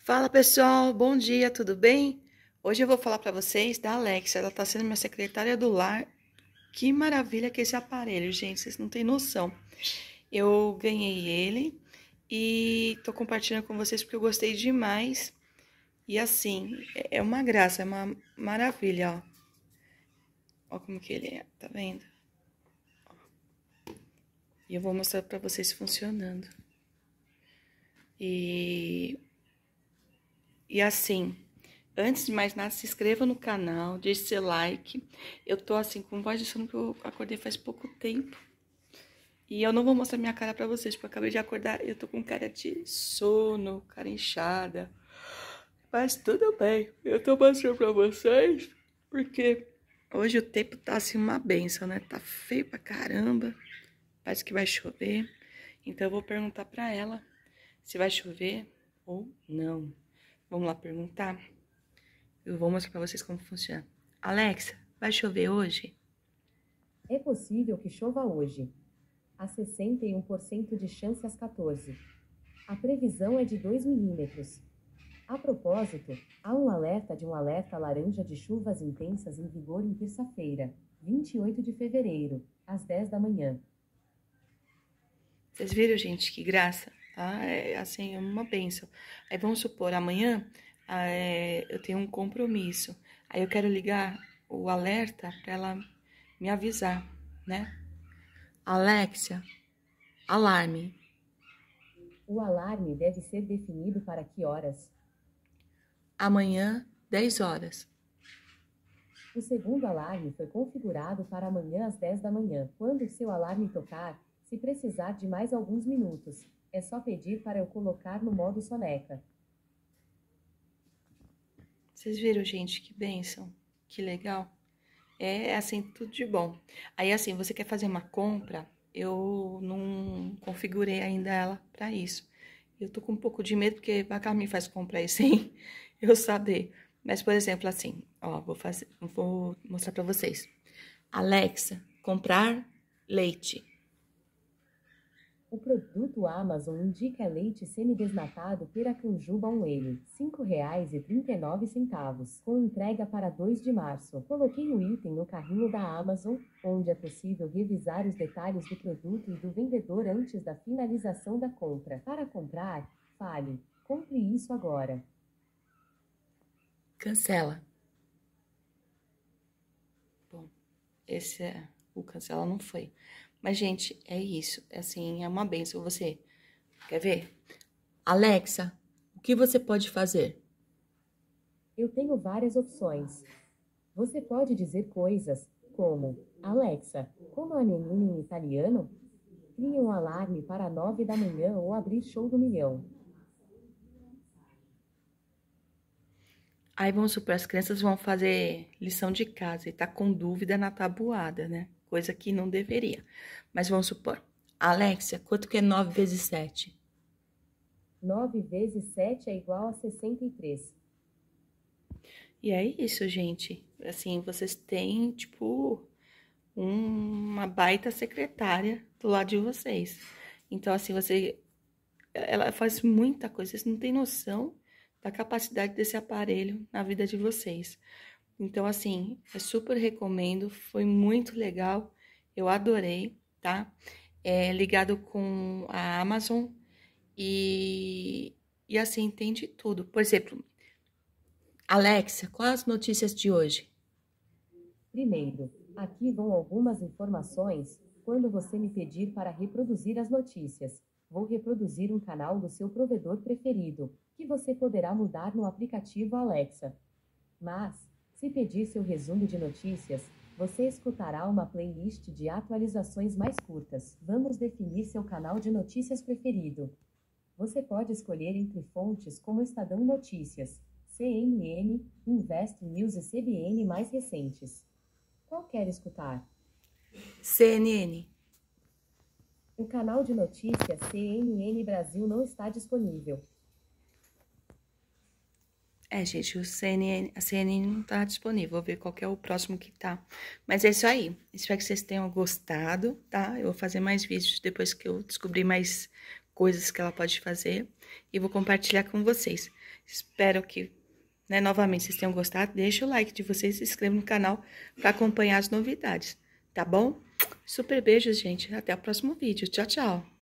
Fala pessoal, bom dia, tudo bem? Hoje eu vou falar para vocês da Alexa, ela tá sendo minha secretária do lar. Que maravilha que é esse aparelho, gente, vocês não têm noção. Eu ganhei ele e tô compartilhando com vocês porque eu gostei demais. E assim, é uma graça, é uma maravilha, ó. Ó como que ele é, tá vendo? E eu vou mostrar para vocês funcionando. E assim, antes de mais nada, se inscreva no canal, deixe seu like. Eu tô assim com voz de sono que eu acordei faz pouco tempo. E eu não vou mostrar minha cara pra vocês, porque eu acabei de acordar e eu tô com cara de sono, cara inchada. Mas tudo bem, eu tô mostrando pra vocês, porque hoje o tempo tá assim uma benção, né? Tá feio pra caramba, parece que vai chover. Então eu vou perguntar pra ela se vai chover ou não. Vamos lá perguntar? Eu vou mostrar pra vocês como funciona. Alexa, vai chover hoje? É possível que chova hoje. Há 61% de chance às 14. A previsão é de 2 milímetros. A propósito, há um alerta de um alerta laranja de chuvas intensas em vigor em terça-feira, 28 de fevereiro, às 10 da manhã. Vocês viram, gente, que graça? Tá? É assim, é uma bênção. Aí vamos supor, amanhã eu tenho um compromisso. Aí eu quero ligar o alerta para ela me avisar, né? Alexia, alarme. O alarme deve ser definido para que horas? Amanhã, 10 horas. O segundo alarme foi configurado para amanhã às 10 da manhã. Quando seu alarme tocar, se precisar de mais alguns minutos, é só pedir para eu colocar no modo soneca. Vocês viram, gente, que bênção, que legal. É assim, tudo de bom. Aí assim, você quer fazer uma compra, eu não configurei ainda ela para isso. Eu tô com um pouco de medo, porque vai que ela me faz comprar isso sem eu saber. Mas, por exemplo, assim, ó, vou mostrar para vocês. Alexa, comprar leite. O produto Amazon indica leite semidesnatado Piracanjuba 1 L, R$ 5,39, com entrega para 2 de março. Coloquei o item no carrinho da Amazon, onde é possível revisar os detalhes do produto e do vendedor antes da finalização da compra. Para comprar, fale: compre isso agora. Cancela. Bom, esse é o cancela não foi. Mas, gente, é isso. É assim, é uma benção. Você quer ver? Alexa, o que você pode fazer? Eu tenho várias opções. Você pode dizer coisas como: Alexa, como a neném em italiano? Crie um alarme para 9 da manhã ou abrir show do milhão. Aí vamos supor, as crianças vão fazer lição de casa e tá com dúvida na tabuada, né? Coisa que não deveria. Mas vamos supor, Alexia, quanto que é 9 vezes 7? 9 vezes 7 é igual a 63. E é isso, gente. Assim, vocês têm, tipo, uma baita secretária do lado de vocês. Então, assim, ela faz muita coisa. Vocês não têm noção da capacidade desse aparelho na vida de vocês. Então, assim, eu super recomendo, foi muito legal, eu adorei, tá? É ligado com a Amazon e assim, tem de tudo. Por exemplo, Alexa, quais as notícias de hoje? Primeiro, aqui vão algumas informações. Quando você me pedir para reproduzir as notícias, vou reproduzir um canal do seu provedor preferido, que você poderá mudar no aplicativo Alexa. Mas, se pedir seu resumo de notícias, você escutará uma playlist de atualizações mais curtas. Vamos definir seu canal de notícias preferido. Você pode escolher entre fontes como Estadão Notícias, CNN, Invest News e CBN mais recentes. Qual quer escutar? CNN. O canal de notícias CNN Brasil não está disponível. É, gente, a CNN não tá disponível. Vou ver qual que é o próximo que tá. Mas é isso aí. Espero que vocês tenham gostado, tá? Eu vou fazer mais vídeos depois que eu descobrir mais coisas que ela pode fazer. e vou compartilhar com vocês. Espero que, né, novamente, vocês tenham gostado. Deixa o like de vocês, se inscreva no canal para acompanhar as novidades, tá bom? Super beijos, gente. Até o próximo vídeo. Tchau, tchau.